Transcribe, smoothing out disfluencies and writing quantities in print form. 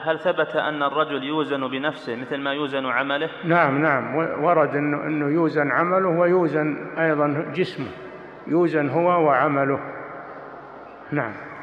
هل ثبت أن الرجل يوزن بنفسه مثل ما يوزن عمله؟ نعم نعم، ورد أنه يوزن عمله ويوزن أيضا جسمه، يوزن هو وعمله. نعم.